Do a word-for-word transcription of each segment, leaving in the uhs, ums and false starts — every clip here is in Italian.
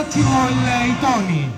attimo il, i toni.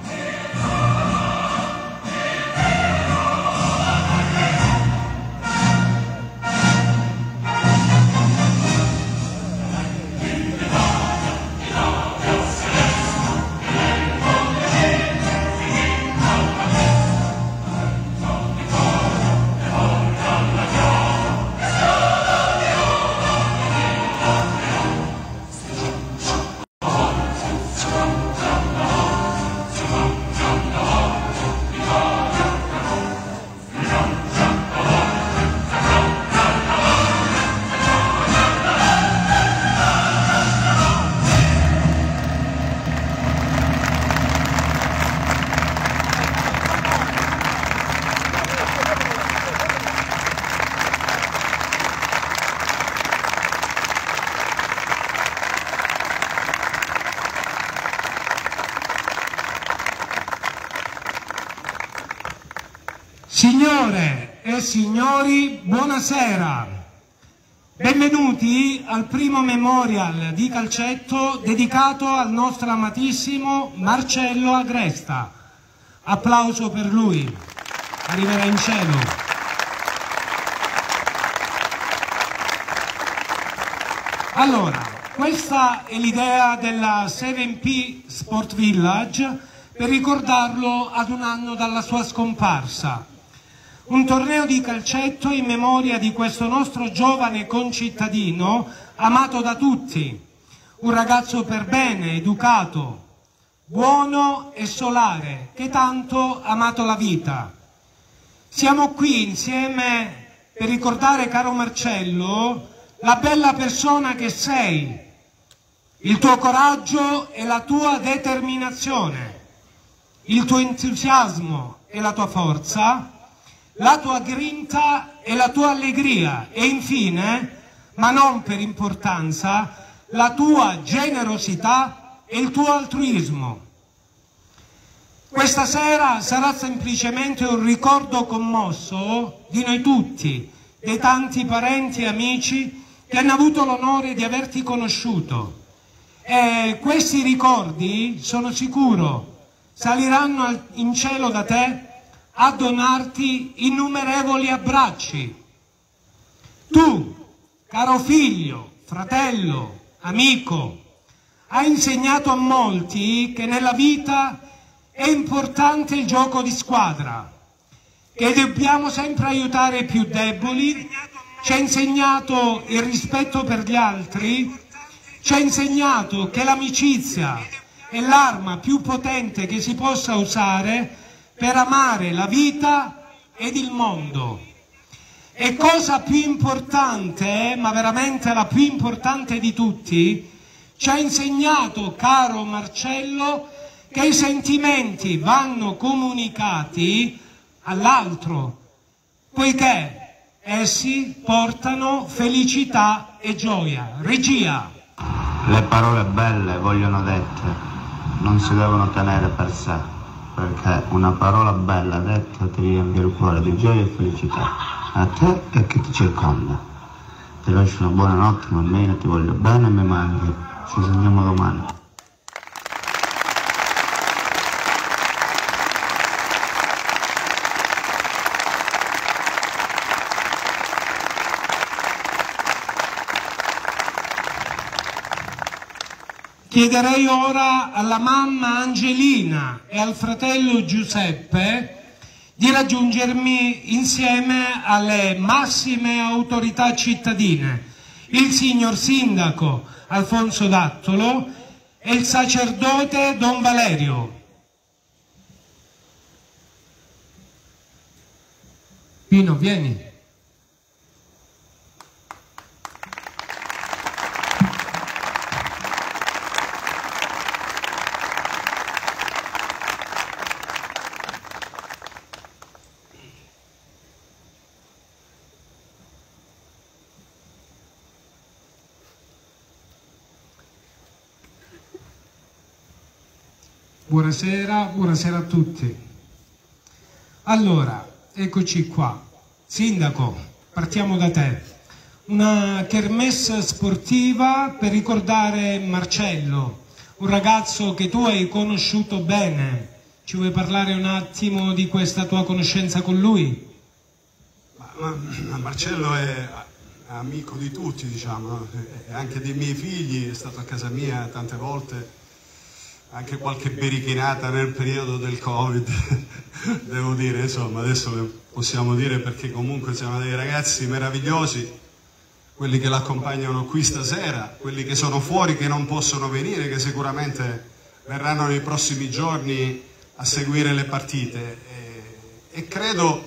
Signore e signori, buonasera. Benvenuti al primo memorial di calcetto dedicato al nostro amatissimo Marcello Agresta. Applauso per lui. Arriverà in cielo. Allora, questa è l'idea della sette P Sport Village per ricordarlo ad un anno dalla sua scomparsa. Un torneo di calcetto in memoria di questo nostro giovane concittadino amato da tutti, un ragazzo per bene, educato, buono e solare, che tanto ha amato la vita. Siamo qui insieme per ricordare, caro Marcello, la bella persona che sei, il tuo coraggio e la tua determinazione, il tuo entusiasmo e la tua forza, la tua grinta e la tua allegria e infine, ma non per importanza, la tua generosità e il tuo altruismo. Questa sera sarà semplicemente un ricordo commosso di noi tutti, dei tanti parenti e amici che hanno avuto l'onore di averti conosciuto. E questi ricordi, sono sicuro, saliranno in cielo da te a donarti innumerevoli abbracci. Tu, caro figlio, fratello, amico, hai insegnato a molti che nella vita è importante il gioco di squadra, che dobbiamo sempre aiutare i più deboli, ci hai insegnato il rispetto per gli altri, ci hai insegnato che l'amicizia è l'arma più potente che si possa usare per amare la vita ed il mondo. E cosa più importante, ma veramente la più importante di tutti, ci ha insegnato, caro Marcello, che i sentimenti vanno comunicati all'altro, poiché essi portano felicità e gioia. Regia. Le parole belle vogliono dette, non si devono tenere per sé. Perché una parola bella detta ti riempie il cuore di gioia e felicità, a te e a chi ti circonda. Ti lascio una buona notte, mammina, ti voglio bene e mi manchi. Ci sentiamo domani. Chiederei ora alla mamma Angelina e al fratello Giuseppe di raggiungermi insieme alle massime autorità cittadine, il signor sindaco Alfonso Dattolo e il sacerdote Don Valerio. Pino, vieni. Buonasera, buonasera a tutti. Allora, eccoci qua. Sindaco, partiamo da te. Una kermesse sportiva per ricordare Marcello, un ragazzo che tu hai conosciuto bene. Ci vuoi parlare un attimo di questa tua conoscenza con lui? Ma, ma Marcello è amico di tutti, diciamo, e anche dei miei figli, è stato a casa mia tante volte, anche qualche berichinata nel periodo del Covid, devo dire, insomma, adesso le possiamo dire perché comunque siamo dei ragazzi meravigliosi, quelli che l'accompagnano qui stasera, quelli che sono fuori, che non possono venire, che sicuramente verranno nei prossimi giorni a seguire le partite. E, e credo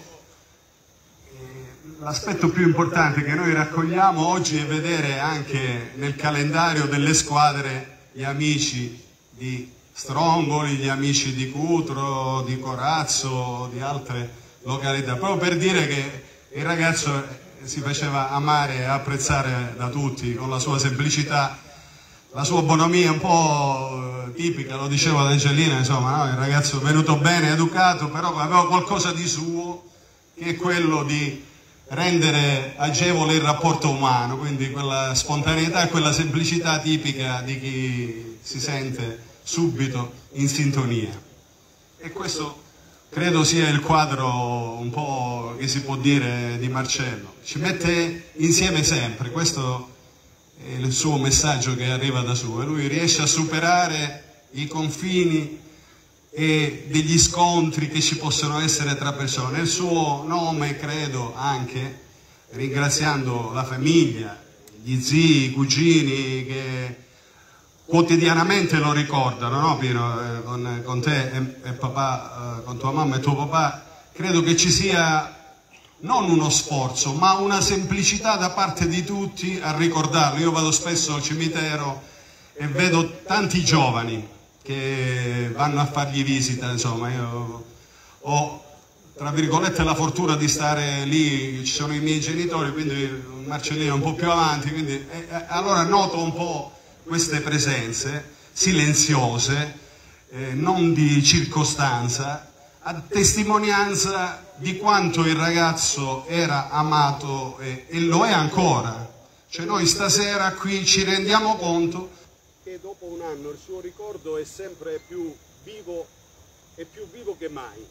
l'aspetto più importante che noi raccogliamo oggi è vedere anche nel calendario delle squadre gli amici di Stromboli, gli amici di Cutro, di Corazzo, di altre località, proprio per dire che il ragazzo si faceva amare e apprezzare da tutti con la sua semplicità, la sua bonomia un po' tipica, lo dicevo ad Angelina, insomma, no? Il ragazzo venuto bene, educato, però aveva qualcosa di suo, che è quello di rendere agevole il rapporto umano, quindi quella spontaneità e quella semplicità tipica di chi si sente subito in sintonia. E questo credo sia il quadro un po' che si può dire di Marcello. Ci mette insieme sempre, questo è il suo messaggio che arriva da su, e lui riesce a superare i confini e degli scontri che ci possono essere tra persone. Il suo nome, credo, anche ringraziando la famiglia, gli zii, i cugini che quotidianamente lo ricordano, no Pino? Eh, con, con te e, e papà, eh, con tua mamma e tuo papà, credo che ci sia non uno sforzo, ma una semplicità da parte di tutti a ricordarlo. Io vado spesso al cimitero e vedo tanti giovani che vanno a fargli visita, insomma, io ho, tra virgolette, la fortuna di stare lì, ci sono i miei genitori, quindi Marcellino è un po' più avanti, quindi, e, e, allora noto un po' queste presenze silenziose, eh, non di circostanza, a testimonianza di quanto il ragazzo era amato e, e lo è ancora. Cioè noi stasera qui ci rendiamo conto che dopo un anno il suo ricordo è sempre più vivo e più vivo che mai.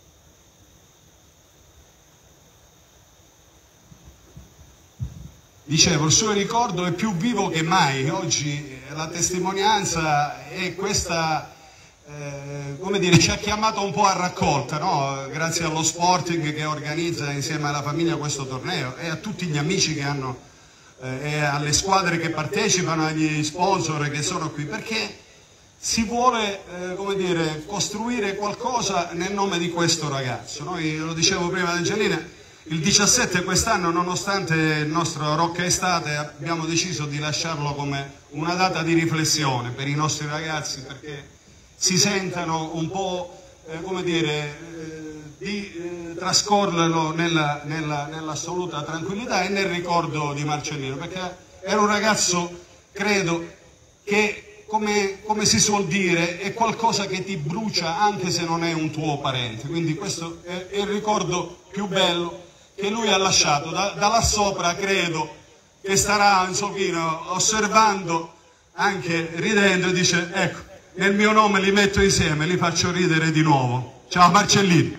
Dicevo, il suo ricordo è più vivo che mai. Oggi la testimonianza è questa, eh, come dire, ci ha chiamato un po' a raccolta, no? Grazie allo Sporting che organizza insieme alla famiglia questo torneo e a tutti gli amici che hanno, eh, e alle squadre che partecipano, agli sponsor che sono qui, perché si vuole, eh, come dire, costruire qualcosa nel nome di questo ragazzo. Noi, lo dicevo prima ad Angelina, il diciassette quest'anno, nonostante il nostro Rocca Estate, abbiamo deciso di lasciarlo come una data di riflessione per i nostri ragazzi, perché si sentano un po', eh, come dire, eh, di eh, trascorrerlo nella, nella, nell'assoluta tranquillità e nel ricordo di Marcellino, perché era un ragazzo, credo, che, come, come si suol dire, è qualcosa che ti brucia anche se non è un tuo parente, quindi questo è, è il ricordo più bello che lui ha lasciato. Da, da là sopra credo che starà un pochino osservando, anche ridendo, e dice: ecco, nel mio nome li metto insieme, li faccio ridere di nuovo. Ciao Marcellino.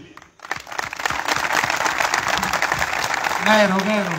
Vero, vero.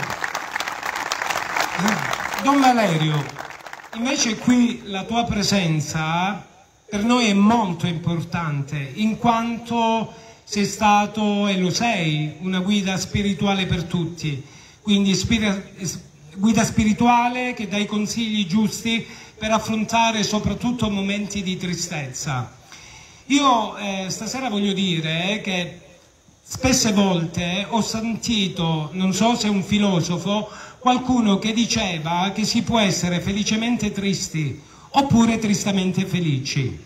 Don Valerio, invece qui la tua presenza per noi è molto importante, in quanto sei stato, e lo sei, una guida spirituale per tutti, quindi spir- guida spirituale che dà i consigli giusti per affrontare soprattutto momenti di tristezza. Io eh, stasera voglio dire che spesse volte ho sentito, non so se un filosofo, qualcuno che diceva che si può essere felicemente tristi oppure tristemente felici.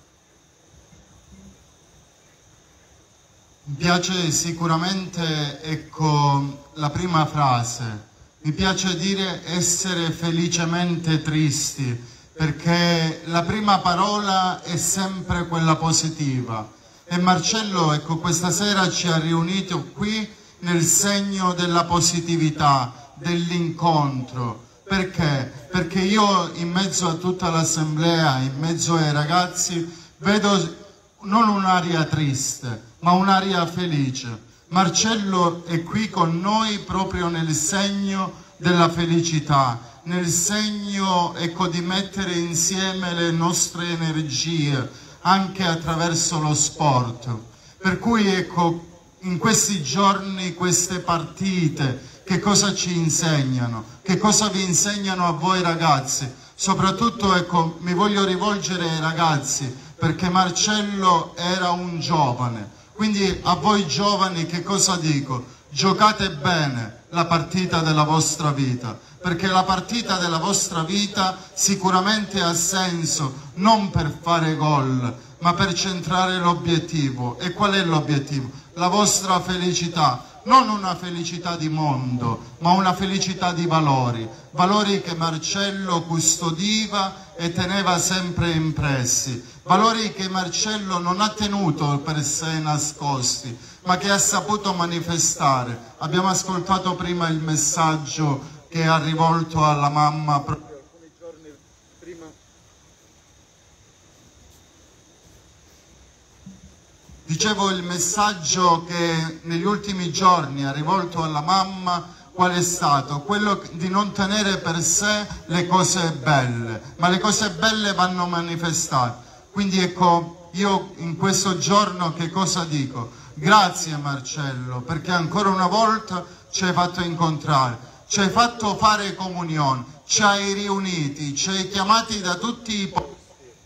Mi piace sicuramente, ecco, la prima frase. Mi piace dire essere felicemente tristi, perché la prima parola è sempre quella positiva. E Marcello, ecco, questa sera ci ha riunito qui nel segno della positività, dell'incontro, Perché? Perché io in mezzo a tutta l'assemblea, in mezzo ai ragazzi, vedo non un'aria triste, ma un'aria felice. Marcello è qui con noi proprio nel segno della felicità, nel segno, ecco, di mettere insieme le nostre energie anche attraverso lo sport. Per cui, ecco, in questi giorni queste partite che cosa ci insegnano? Che cosa vi insegnano a voi ragazzi? Soprattutto, ecco, mi voglio rivolgere ai ragazzi, perché Marcello era un giovane. Quindi a voi giovani che cosa dico? Giocate bene la partita della vostra vita, perché la partita della vostra vita sicuramente ha senso non per fare gol, ma per centrare l'obiettivo. E qual è l'obiettivo? La vostra felicità. Non una felicità di mondo, ma una felicità di valori, valori che Marcello custodiva e teneva sempre impressi, valori che Marcello non ha tenuto per sé nascosti, ma che ha saputo manifestare. Abbiamo ascoltato prima il messaggio che ha rivolto alla mamma proprio alcuni giorni prima. Dicevo, il messaggio che negli ultimi giorni ha rivolto alla mamma qual è stato? Quello di non tenere per sé le cose belle, ma le cose belle vanno manifestate. Quindi ecco, io in questo giorno che cosa dico? Grazie Marcello, perché ancora una volta ci hai fatto incontrare, ci hai fatto fare comunione, ci hai riuniti, ci hai chiamati da tutti i posti.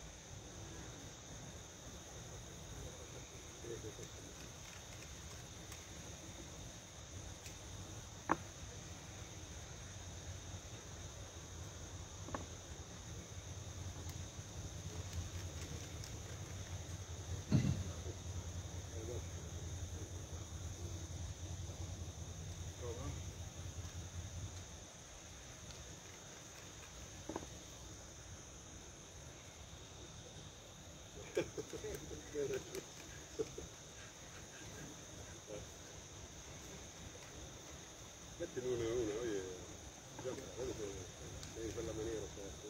Mettine uno e uno, io già in quella maniera.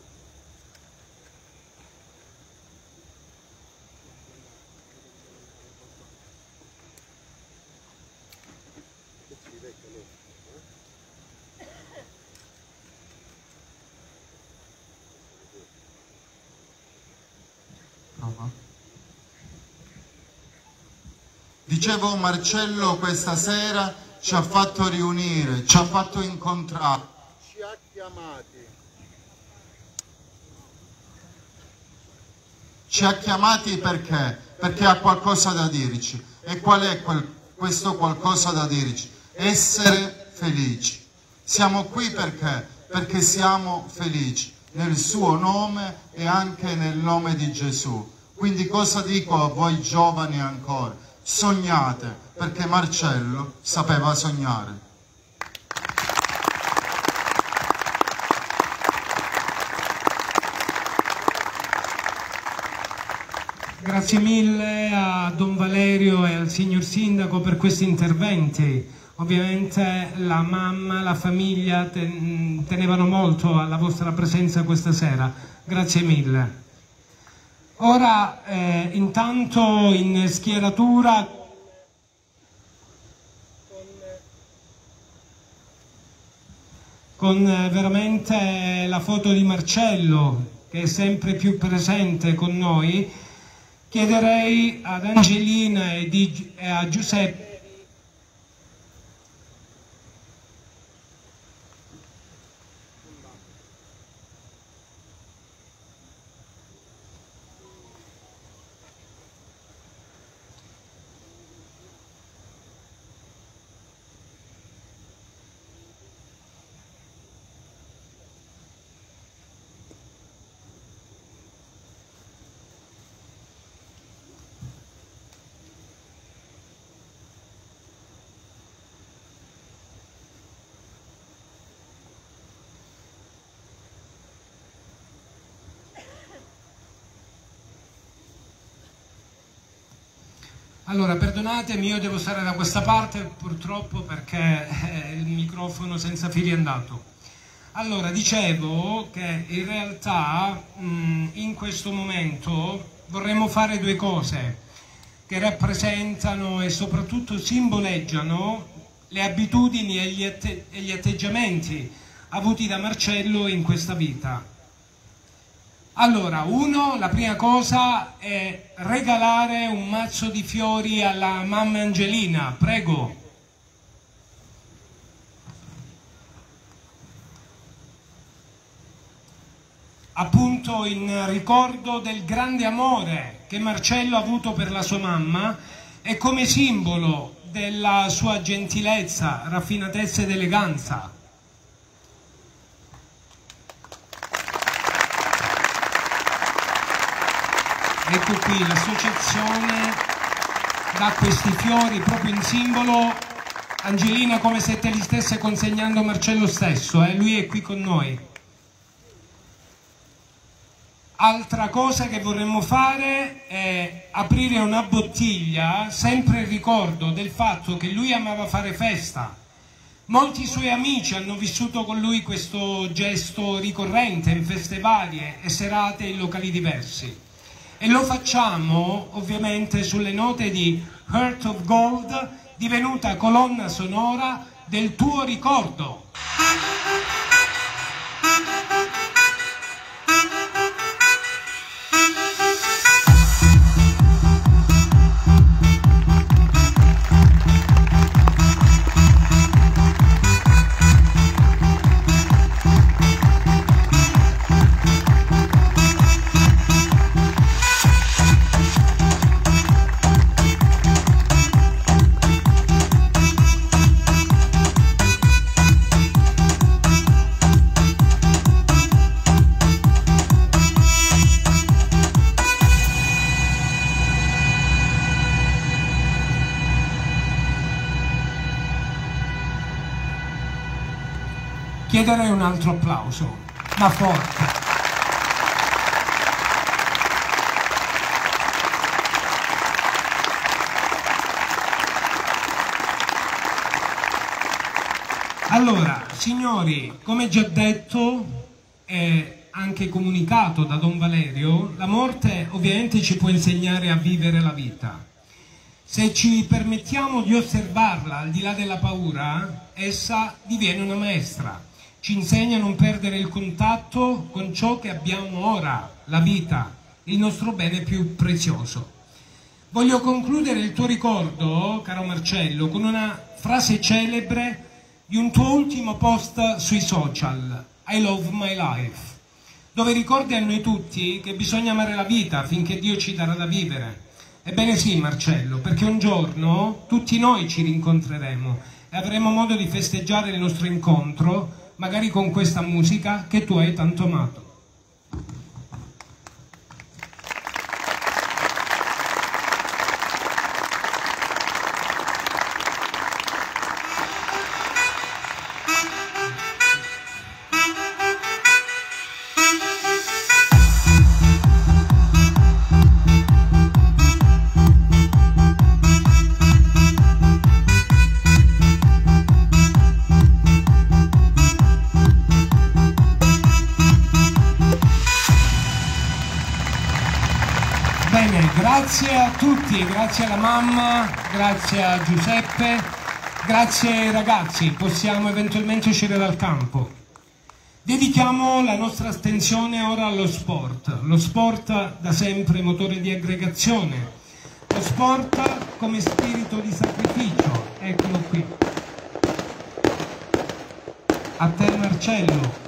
Dicevo, Marcello questa sera ci ha fatto riunire, ci ha fatto incontrare, ci ha chiamati. Ci ha chiamati perché? Perché ha qualcosa da dirci. E qual è quel, questo qualcosa da dirci? Essere felici. Siamo qui perché? Perché siamo felici nel suo nome e anche nel nome di Gesù. Quindi cosa dico a voi giovani ancora? Sognate, perché Marcello sapeva sognare. Grazie mille a Don Valerio e al signor Sindaco per questi interventi. Ovviamente la mamma, la famiglia tenevano molto alla vostra presenza questa sera. Grazie mille. Ora, eh, intanto in schieratura con eh, veramente la foto di Marcello, che è sempre più presente con noi, chiederei ad Angelina e, di, e a Giuseppe Allora, perdonatemi, io devo stare da questa parte purtroppo perché eh, il microfono senza fili è andato. Allora, dicevo che in realtà mh, in questo momento vorremmo fare due cose che rappresentano e soprattutto simboleggiano le abitudini e gli, atte- e gli atteggiamenti avuti da Marcello in questa vita. Allora, uno, la prima cosa è regalare un mazzo di fiori alla mamma Angelina, prego. Appunto in ricordo del grande amore che Marcello ha avuto per la sua mamma e come simbolo della sua gentilezza, raffinatezza ed eleganza. Ecco qui, l'associazione dà questi fiori proprio in simbolo. Angelina, come se te li stesse consegnando Marcello stesso, eh? Lui è qui con noi. Altra cosa che vorremmo fare è aprire una bottiglia, sempre in ricordo del fatto che lui amava fare festa. Molti suoi amici hanno vissuto con lui questo gesto ricorrente in feste varie e serate in locali diversi. E lo facciamo ovviamente sulle note di Heart of Gold, divenuta colonna sonora del tuo ricordo. Chiederei un altro applauso, ma forte. Allora, signori, come già detto e anche comunicato da Don Valerio, la morte ovviamente ci può insegnare a vivere la vita. Se ci permettiamo di osservarla al di là della paura, essa diviene una maestra. Ci insegna a non perdere il contatto con ciò che abbiamo ora, la vita, il nostro bene più prezioso. Voglio concludere il tuo ricordo, caro Marcello, con una frase celebre di un tuo ultimo post sui social, I love my life, dove ricordi a noi tutti che bisogna amare la vita finché Dio ci darà da vivere. Ebbene sì, Marcello, perché un giorno tutti noi ci rincontreremo e avremo modo di festeggiare il nostro incontro magari con questa musica che tu hai tanto amato. Grazie a tutti, grazie alla mamma, grazie a Giuseppe, grazie ai ragazzi, possiamo eventualmente uscire dal campo. Dedichiamo la nostra attenzione ora allo sport, lo sport da sempre motore di aggregazione, lo sport come spirito di sacrificio, eccolo qui. A te Marcello.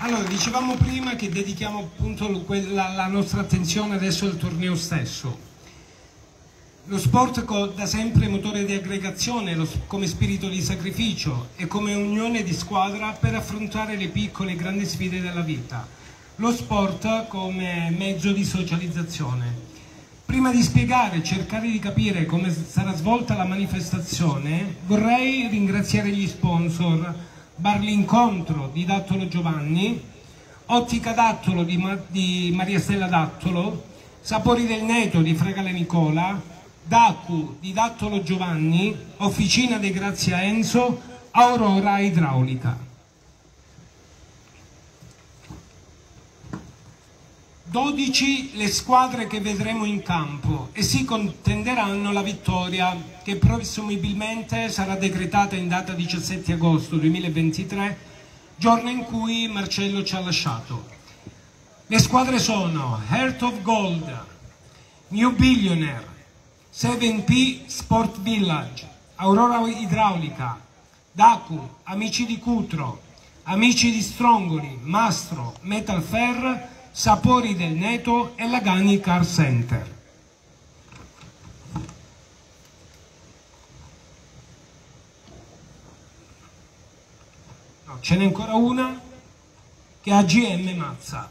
Allora, dicevamo prima che dedichiamo appunto la, la nostra attenzione adesso al torneo stesso. Lo sport da sempre motore di aggregazione, lo, come spirito di sacrificio e come unione di squadra per affrontare le piccole e grandi sfide della vita. Lo sport come mezzo di socializzazione. Prima di spiegare e cercare di capire come sarà svolta la manifestazione, vorrei ringraziare gli sponsor: Bar L'Incontro di Dattolo Giovanni, Ottica Dattolo di, Ma di Maria Stella Dattolo, Sapori del Neto di Fregale Nicola, Dacu di Dattolo Giovanni, Officina De Grazia Enzo, Aurora Idraulica. dodici le squadre che vedremo in campo e si contenderanno la vittoria, che presumibilmente sarà decretata in data diciassette agosto duemilaventitré, giorno in cui Marcello ci ha lasciato. Le squadre sono Heart of Gold, New Billionaire, sette P Sport Village, Aurora Idraulica, Dacu, Amici di Cutro, Amici di Strongoli, Mastro, Metal Fair, Sapori del Neto e Lagani Car Center. No, ce n'è ancora una che è A G M Mazza.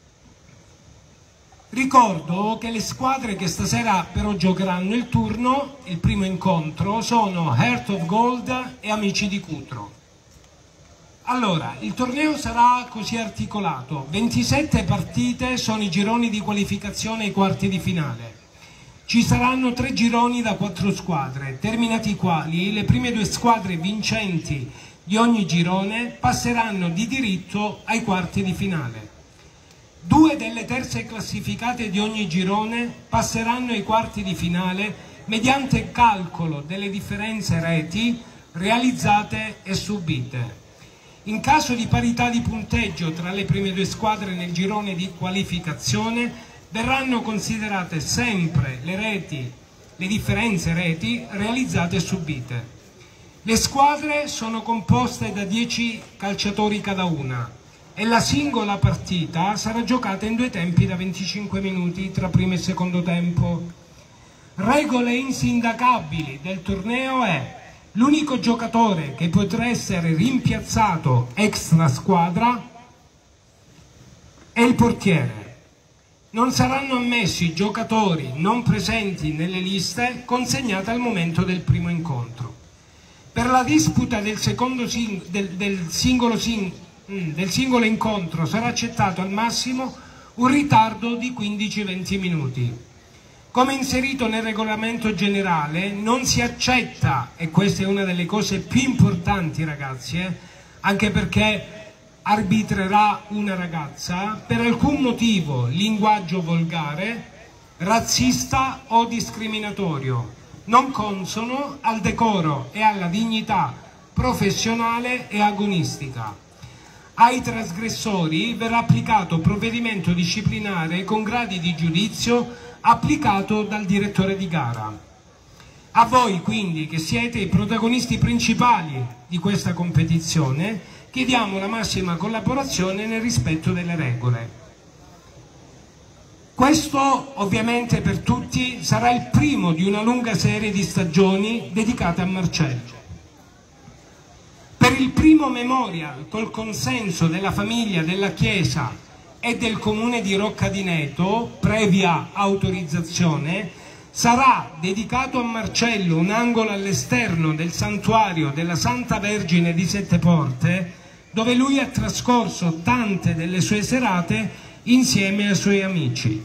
Ricordo che le squadre che stasera però giocheranno il turno, il primo incontro, sono Heart of Gold e Amici di Cutro. Allora, il torneo sarà così articolato: ventisette partite sono i gironi di qualificazione ai quarti di finale. Ci saranno tre gironi da quattro squadre, terminati i quali le prime due squadre vincenti di ogni girone passeranno di diritto ai quarti di finale. Due delle terze classificate di ogni girone passeranno ai quarti di finale mediante calcolo delle differenze reti realizzate e subite. In caso di parità di punteggio tra le prime due squadre nel girone di qualificazione, verranno considerate sempre le reti, le differenze reti realizzate e subite. Le squadre sono composte da dieci calciatori cada una e la singola partita sarà giocata in due tempi da venticinque minuti tra primo e secondo tempo. Regole insindacabili del torneo è: l'unico giocatore che potrà essere rimpiazzato extra squadra è il portiere. Non saranno ammessi giocatori non presenti nelle liste consegnate al momento del primo incontro. Per la disputa del, secondo sing del, del, singolo, sing del singolo incontro sarà accettato al massimo un ritardo di quindici venti minuti. Come inserito nel regolamento generale, non si accetta, e questa è una delle cose più importanti ragazzi, eh, anche perché arbitrerà una ragazza, per alcun motivo linguaggio volgare, razzista o discriminatorio, non consono al decoro e alla dignità professionale e agonistica. Ai trasgressori verrà applicato provvedimento disciplinare con gradi di giudizio applicato dal direttore di gara. A voi quindi, che siete i protagonisti principali di questa competizione, chiediamo la massima collaborazione nel rispetto delle regole. Questo ovviamente per tutti sarà il primo di una lunga serie di stagioni dedicate a Marcello. Per il primo memorial, col consenso della famiglia, della Chiesa e del comune di Rocca di Neto, previa autorizzazione, sarà dedicato a Marcello un angolo all'esterno del santuario della Santa Vergine di Sette Porte, dove lui ha trascorso tante delle sue serate insieme ai suoi amici.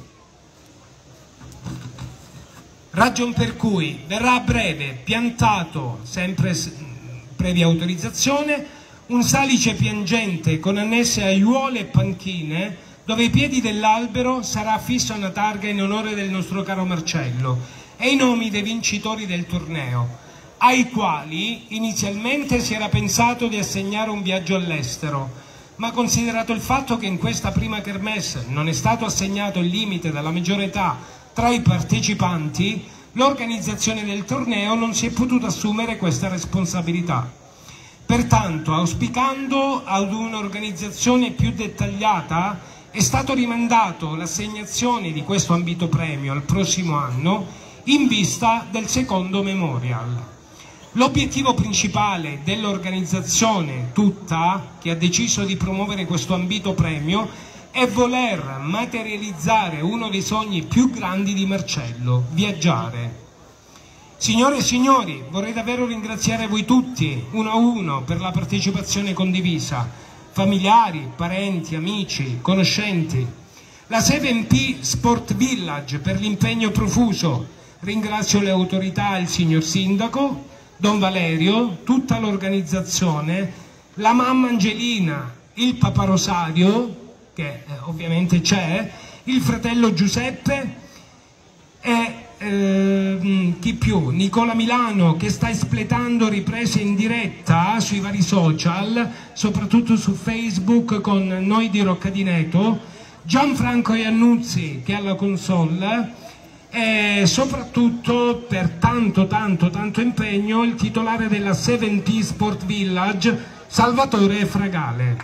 Ragion per cui verrà a breve piantato, sempre previa autorizzazione, un salice piangente con annesse aiuole e panchine, dove ai piedi dell'albero sarà affissa una targa in onore del nostro caro Marcello e i nomi dei vincitori del torneo, ai quali inizialmente si era pensato di assegnare un viaggio all'estero, ma considerato il fatto che in questa prima kermesse non è stato assegnato il limite della maggiore età tra i partecipanti, l'organizzazione del torneo non si è potuta assumere questa responsabilità. Pertanto, auspicando ad un'organizzazione più dettagliata, è stato rimandato l'assegnazione di questo ambito premio al prossimo anno in vista del secondo memorial. L'obiettivo principale dell'organizzazione tutta, che ha deciso di promuovere questo ambito premio, è voler materializzare uno dei sogni più grandi di Marcello: viaggiare. Signore e signori, vorrei davvero ringraziare voi tutti, uno a uno, per la partecipazione condivisa, familiari, parenti, amici, conoscenti. La sette P Sport Village per l'impegno profuso. Ringrazio le autorità, il signor Sindaco, Don Valerio, tutta l'organizzazione, la mamma Angelina, il papà Rosario, che eh, ovviamente c'è, il fratello Giuseppe e eh, chi più? Nicola Milano, che sta espletando riprese in diretta sui vari social, soprattutto su Facebook con Noi di Roccadineto, Gianfranco Iannuzzi che è alla console e soprattutto per tanto tanto tanto impegno il titolare della sette P Sport Village, Salvatore Fragale.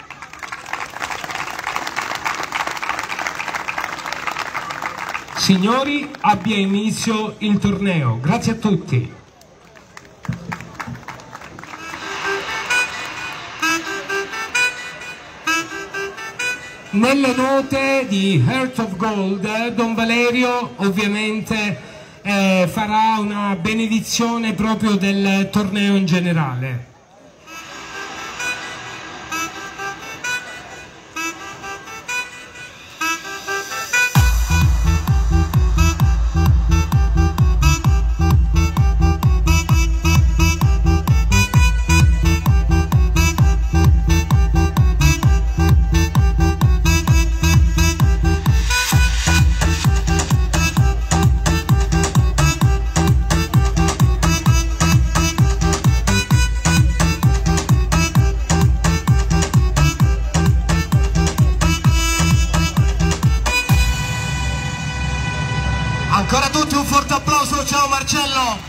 Signori, abbia inizio il torneo. Grazie a tutti. Nelle note di Heart of Gold, Don Valerio ovviamente eh, farà una benedizione proprio del torneo in generale. Ancora tutti un forte applauso, ciao Marcello!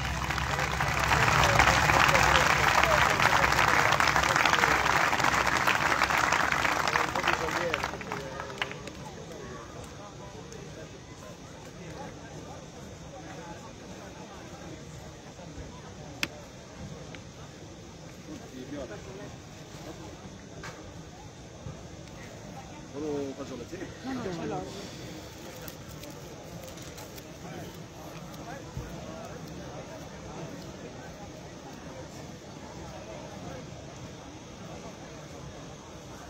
Solo faccio la